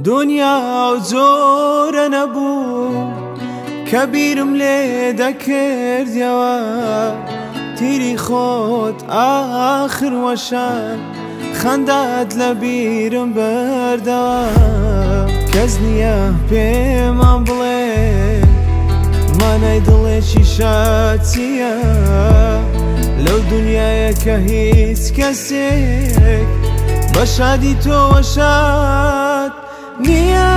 دنیا زۆرە نەبوو کە بیرم لێ دەکردیەوە تیری خۆت ئاخر وەشان خەندات لە بیرم بەردەوە کەس نییە پێمان بڵێ مانای دڵێکی شاتیە لەو دنیایە کە هیچ کەسێک بە شادی تۆوە شاد نییە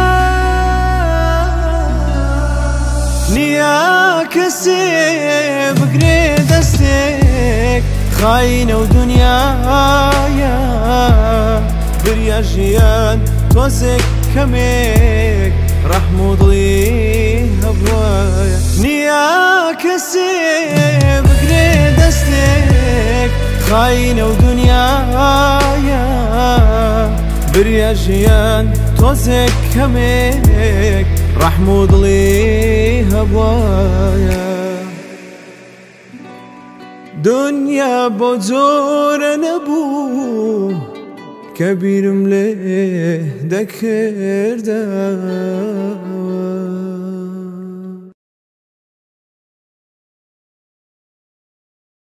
کەسێ بگرێ دەستێک خاینە و دنیایە بریا ژیان تۆزێک کەمێک ڕەحم و دڵی هەبوایە نییە کەسێ بگرێ دەستێک خاینە و دنیایە بریا ژیان تۆزێک کەمێک ڕەحم و دڵی هەبوایە دنیا بۆ جۆرە نەبوو کە بیرم لێ دەکردەوە